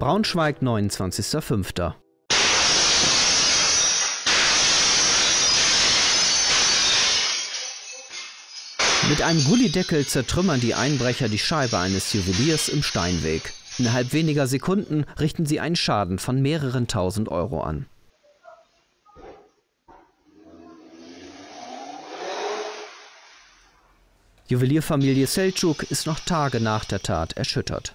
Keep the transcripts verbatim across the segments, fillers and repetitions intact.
Braunschweig, neunundzwanzigster fünfter Mit einem Gullideckel zertrümmern die Einbrecher die Scheibe eines Juweliers im Steinweg. Innerhalb weniger Sekunden richten sie einen Schaden von mehreren tausend Euro an. Juwelierfamilie Selçuk ist noch Tage nach der Tat erschüttert.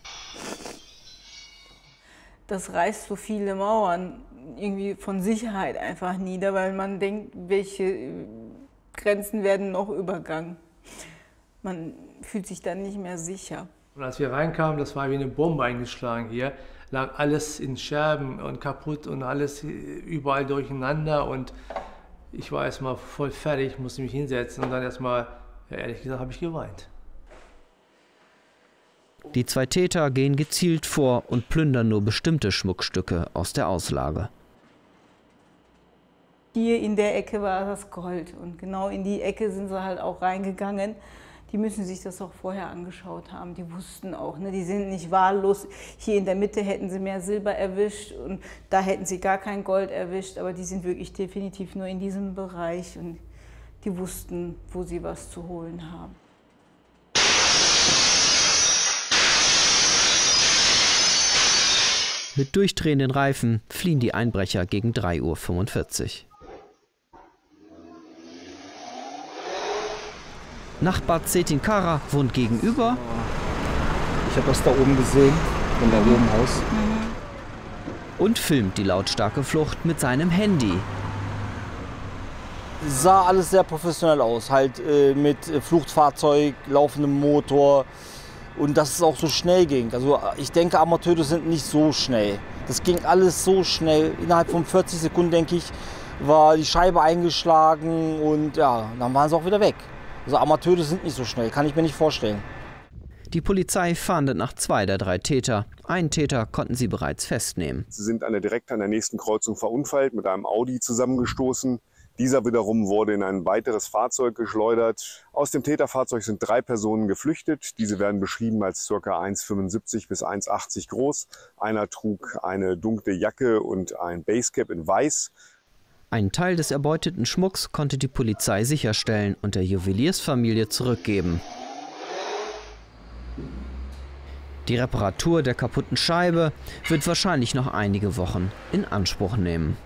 Das reißt so viele Mauern irgendwie von Sicherheit einfach nieder, weil man denkt, welche Grenzen werden noch übergangen. Man fühlt sich dann nicht mehr sicher. Und als wir reinkamen, das war wie eine Bombe eingeschlagen hier, lag alles in Scherben und kaputt und alles überall durcheinander und ich war erstmal voll fertig, musste mich hinsetzen und dann erstmal, ja, ehrlich gesagt, habe ich geweint. Die zwei Täter gehen gezielt vor und plündern nur bestimmte Schmuckstücke aus der Auslage. Hier in der Ecke war das Gold und genau in die Ecke sind sie halt auch reingegangen. Die müssen sich das auch vorher angeschaut haben, die wussten auch, ne? Die sind nicht wahllos. Hier in der Mitte hätten sie mehr Silber erwischt und da hätten sie gar kein Gold erwischt, aber die sind wirklich definitiv nur in diesem Bereich und die wussten, wo sie was zu holen haben. Mit durchdrehenden Reifen fliehen die Einbrecher gegen drei Uhr fünfundvierzig. Nachbar Cetin Kara wohnt gegenüber. Ich habe das da oben gesehen, von da oben aus. Und filmt die lautstarke Flucht mit seinem Handy. Sah alles sehr professionell aus, halt äh, mit Fluchtfahrzeug, laufendem Motor und dass es auch so schnell ging. Also ich denke, Amateure sind nicht so schnell. Das ging alles so schnell. Innerhalb von vierzig Sekunden, denke ich, war die Scheibe eingeschlagen und ja, dann waren sie auch wieder weg. Also Amateure sind nicht so schnell, kann ich mir nicht vorstellen. Die Polizei fahndet nach zwei der drei Täter. Einen Täter konnten sie bereits festnehmen. Sie sind an der, direkt an der nächsten Kreuzung verunfallt, mit einem Audi zusammengestoßen. Dieser wiederum wurde in ein weiteres Fahrzeug geschleudert. Aus dem Täterfahrzeug sind drei Personen geflüchtet. Diese werden beschrieben als ca. eins Komma fünfundsiebzig bis eins Komma achtzig groß. Einer trug eine dunkle Jacke und ein Basecap in weiß. Einen Teil des erbeuteten Schmucks konnte die Polizei sicherstellen und der Juweliersfamilie zurückgeben. Die Reparatur der kaputten Scheibe wird wahrscheinlich noch einige Wochen in Anspruch nehmen.